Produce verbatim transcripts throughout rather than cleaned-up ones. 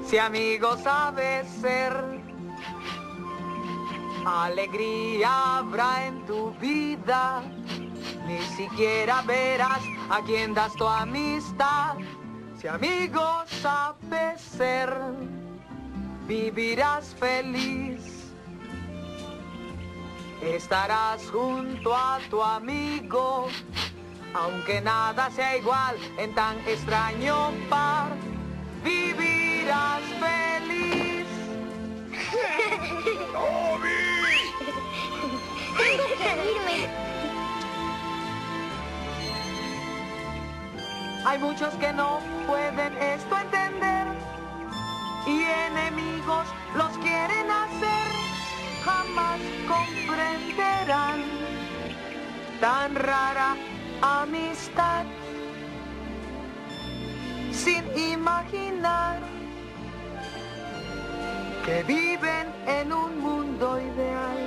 Si amigo sabes ser, alegría habrá en tu vida. Ni siquiera verás a quién das tu amistad. Si amigo sabes ser, vivirás feliz. Estarás junto a tu amigo, aunque nada sea igual en tan extraño par. Vivirás feliz. ¡Toby! Tengo que irme. Hay muchos que no pueden esto entender y enemigos los quieren hacer. Jamás comprenderán tan rara amistad, sin imaginar que viven en un mundo ideal.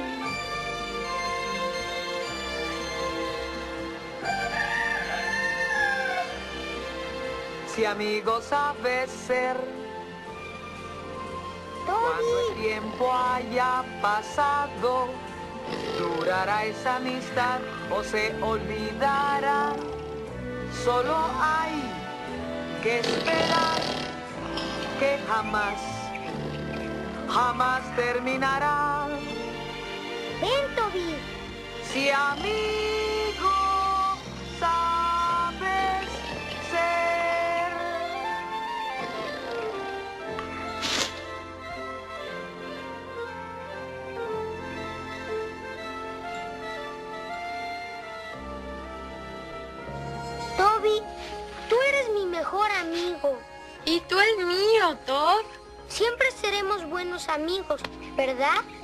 Si amigo sabes ser, cuando el tiempo haya pasado, durará esa amistad o se olvidará. Solo hay que esperar que jamás, jamás terminará. Ven, Toby. Si amigo sabes ser. Toby, tú eres mi mejor amigo. Y tú el mío, Todd. Siempre seremos buenos amigos, ¿verdad?